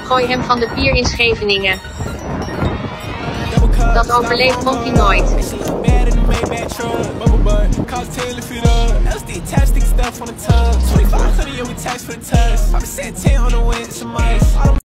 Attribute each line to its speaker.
Speaker 1: Gooi hem van de pier in Scheveningen. Dat overleeft Monkey nooit.